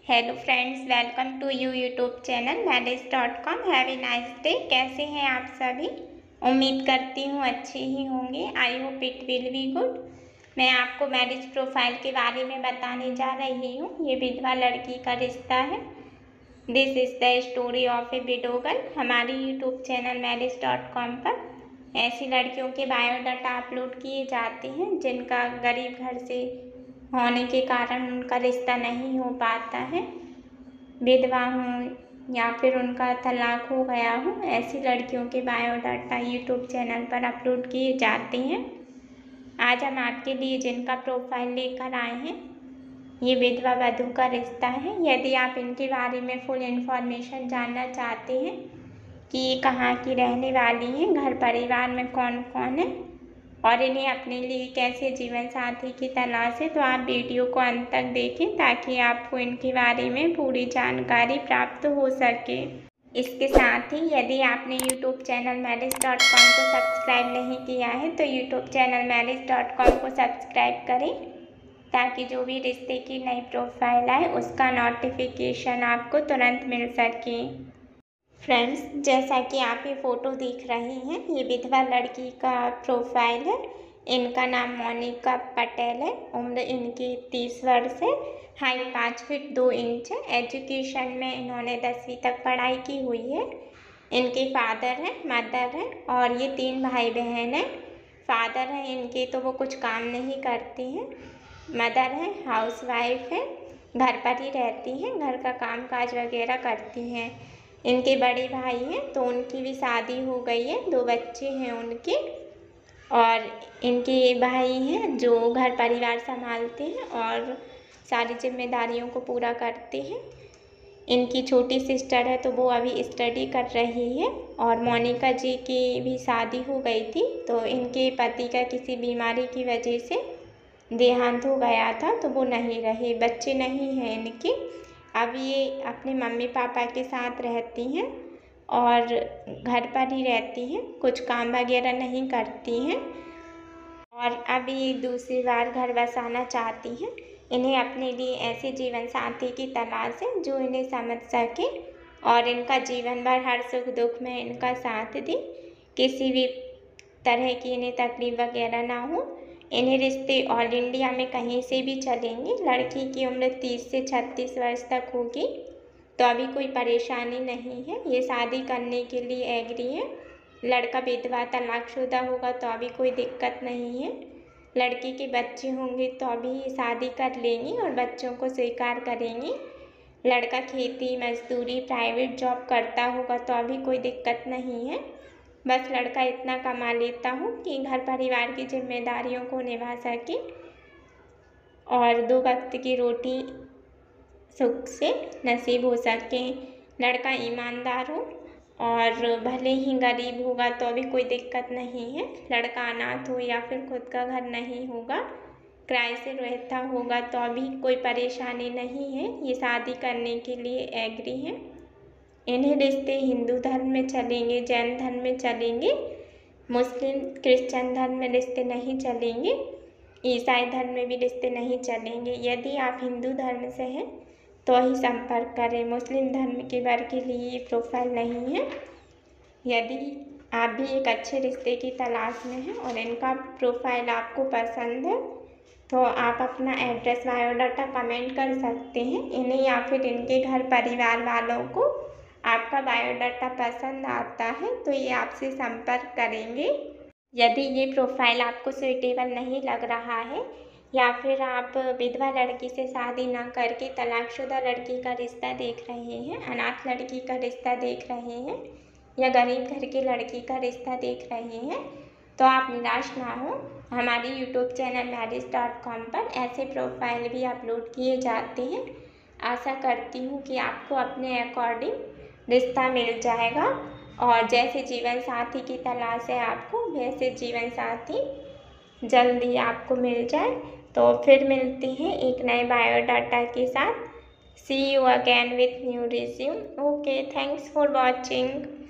Hello friends, welcome to YouTube channel मैरिज.com। Have a nice day. कैसे हैं आप सभी? उम्मीद करती हूँ अच्छे ही होंगे। I hope it will be good. मैं आपको मैरिज प्रोफाइल के बारे में बताने जा रही हूँ। ये विधवा लड़की का रिश्ता है। This is the story of a widow girl. हमारे यूट्यूब चैनल मैरिज.com पर ऐसी लड़कियों के बायोडाटा अपलोड किए जाते हैं जिनका गरीब घर से होने के कारण उनका रिश्ता नहीं हो पाता है, विधवा हूँ या फिर उनका तलाक हो गया हो। ऐसी लड़कियों के बायोडाटा यूट्यूब चैनल पर अपलोड किए जाते हैं। आज हम आपके लिए जिनका प्रोफाइल लेकर आए हैं, ये विधवा वधू का रिश्ता है। यदि आप इनके बारे में फुल इन्फॉर्मेशन जानना चाहते हैं कि ये कहाँ की रहने वाली हैं, घर परिवार में कौन कौन है और इन्हें अपने लिए कैसे जीवन साथी की तलाश है, तो आप वीडियो को अंत तक देखें ताकि आपको इनके बारे में पूरी जानकारी प्राप्त हो सके। इसके साथ ही यदि आपने यूट्यूब चैनल मैरिज.com को सब्सक्राइब नहीं किया है तो यूट्यूब चैनल मैरिज.com को सब्सक्राइब करें ताकि जो भी रिश्ते की नई प्रोफाइल आए उसका नोटिफिकेशन आपको तुरंत मिल सके। फ्रेंड्स, जैसा कि आप ये फ़ोटो देख रहे हैं, ये विधवा लड़की का प्रोफाइल है। इनका नाम मोनिका पटेल है। उम्र इनकी 30 वर्ष है। हाइट 5 फीट 2 इंच है। एजुकेशन में इन्होंने 10वीं तक पढ़ाई की हुई है। इनके फादर हैं, मदर है और ये 3 भाई बहन हैं। फादर हैं इनके तो वो कुछ काम नहीं करते हैं। मदर है हाउसवाइफ है, घर पर ही रहती हैं, घर का काम काज वगैरह करती हैं। इनके बड़े भाई हैं तो उनकी भी शादी हो गई है, 2 बच्चे हैं उनके। और इनके भाई हैं जो घर परिवार संभालते हैं और सारी जिम्मेदारियों को पूरा करते हैं। इनकी छोटी सिस्टर है तो वो अभी स्टडी कर रही है। और मोनिका जी की भी शादी हो गई थी तो इनके पति का किसी बीमारी की वजह से देहांत हो गया था तो वो नहीं रहे। बच्चे नहीं हैं इनके। अब ये अपने मम्मी पापा के साथ रहती हैं और घर पर ही रहती हैं, कुछ काम वगैरह नहीं करती हैं और अब ये दूसरी बार घर बसाना चाहती हैं। इन्हें अपने लिए ऐसे जीवन साथी की तलाश है जो इन्हें समझ सके और इनका जीवन भर हर सुख दुख में इनका साथ दे, किसी भी तरह की इन्हें तकलीफ वगैरह ना हो। इन्हें रिश्ते ऑल इंडिया में कहीं से भी चलेंगे। लड़की की उम्र 30 से 36 वर्ष तक होगी तो अभी कोई परेशानी नहीं है। ये शादी करने के लिए एग्री है। लड़का विधवा तलाकशुदा होगा तो अभी कोई दिक्कत नहीं है। लड़की के बच्चे होंगे तो अभी ये शादी कर लेंगी और बच्चों को स्वीकार करेंगी। लड़का खेती मजदूरी प्राइवेट जॉब करता होगा तो अभी कोई दिक्कत नहीं है। बस लड़का इतना कमा लेता हो कि घर परिवार की जिम्मेदारियों को निभा सके और 2 वक्त की रोटी सुख से नसीब हो सके। लड़का ईमानदार हो और भले ही गरीब होगा तो अभी कोई दिक्कत नहीं है। लड़का अनाथ हो या फिर खुद का घर नहीं होगा, किराए से रहता होगा तो अभी कोई परेशानी नहीं है। ये शादी करने के लिए एग्री हैं। इन्हें रिश्ते हिंदू धर्म में चलेंगे, जैन धर्म में चलेंगे, मुस्लिम क्रिश्चियन धर्म में रिश्ते नहीं चलेंगे, ईसाई धर्म में भी रिश्ते नहीं चलेंगे। यदि आप हिंदू धर्म से हैं तो ही संपर्क करें। मुस्लिम धर्म के वर्ग के लिए ये प्रोफाइल नहीं है। यदि आप भी एक अच्छे रिश्ते की तलाश में हैं और इनका प्रोफाइल आपको पसंद है तो आप अपना एड्रेस बायोडाटा कमेंट कर सकते हैं इन्हें या फिर इनके घर परिवार वालों को आपका बायोडाटा पसंद आता है तो ये आपसे संपर्क करेंगे। यदि ये प्रोफाइल आपको सूटेबल नहीं लग रहा है या फिर आप विधवा लड़की से शादी ना करके तलाकशुदा लड़की का रिश्ता देख रहे हैं, अनाथ लड़की का रिश्ता देख रहे हैं या गरीब घर की लड़की का रिश्ता देख रहे हैं तो आप निराश ना हो। हमारे यूट्यूब चैनल मैरिज.com पर ऐसे प्रोफाइल भी अपलोड किए जाते हैं। आशा करती हूँ कि आपको अपने अकॉर्डिंग रिश्ता मिल जाएगा और जैसे जीवन साथी की तलाश है आपको, वैसे जीवन साथी जल्दी आपको मिल जाए। तो फिर मिलते हैं एक नए बायोडाटा के साथ। See you again with new resume. Okay, thanks for watching.